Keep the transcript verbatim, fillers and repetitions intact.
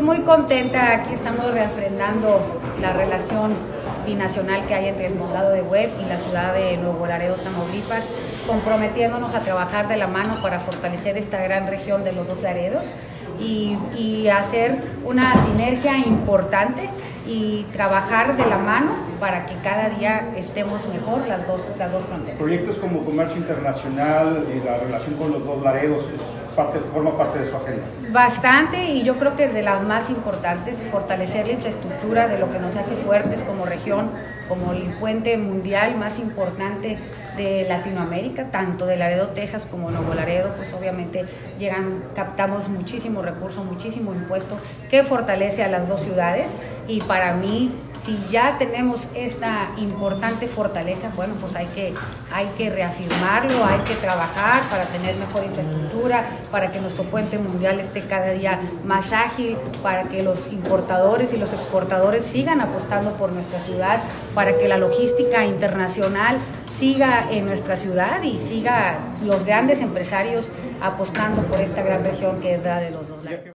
muy contenta, aquí estamos refrendando la relación binacional que hay entre el condado de Webb y la ciudad de Nuevo Laredo, Tamaulipas, comprometiéndonos a trabajar de la mano para fortalecer esta gran región de los dos Laredos y, y hacer una sinergia importante y trabajar de la mano para que cada día estemos mejor las dos, las dos fronteras. Proyectos como comercio internacional y la relación con los dos Laredos es parte, forma parte de su agenda. Bastante, y yo creo que de las más importantes, fortalecer la infraestructura de lo que nos hace fuertes como región, como el puente mundial más importante de Latinoamérica, tanto de Laredo, Texas como Nuevo Laredo, pues obviamente llegan, captamos muchísimo recurso, muchísimo impuesto que fortalece a las dos ciudades, y para mí, si ya tenemos esta importante fortaleza, bueno, pues hay que, hay que reafirmarlo, hay que trabajar para tener mejor infraestructura, para que nuestro puente mundial esté cada día más ágil, para que los importadores y los exportadores sigan apostando por nuestra ciudad, para que la logística internacional siga en nuestra ciudad y siga los grandes empresarios apostando por esta gran región que es la de los dos lados.